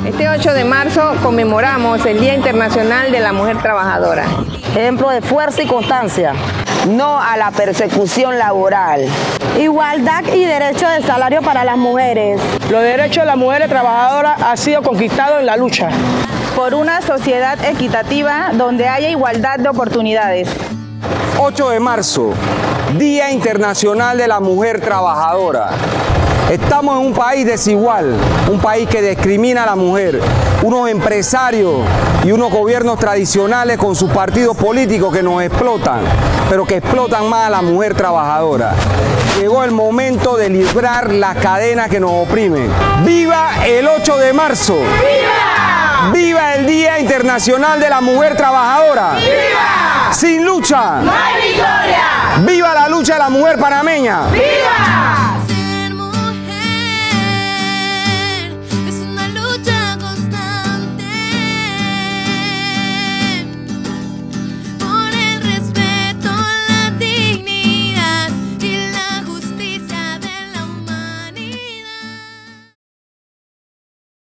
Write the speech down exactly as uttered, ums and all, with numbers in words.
Este ocho de marzo conmemoramos el Día Internacional de la Mujer Trabajadora. Ejemplo de fuerza y constancia. No a la persecución laboral. Igualdad y derecho de salario para las mujeres. Los derechos de las mujeres trabajadoras han sido conquistados en la lucha. Por una sociedad equitativa donde haya igualdad de oportunidades. ocho de marzo, Día Internacional de la Mujer Trabajadora. Estamos en un país desigual, un país que discrimina a la mujer, unos empresarios y unos gobiernos tradicionales con sus partidos políticos que nos explotan, pero que explotan más a la mujer trabajadora. Llegó el momento de librar las cadenas que nos oprimen. ¡Viva el ocho de marzo! ¡Viva! ¡Viva el Día Internacional de la Mujer Trabajadora! ¡Viva! Sin lucha no hay victoria. ¡Viva la lucha de la mujer panameña! ¡Viva!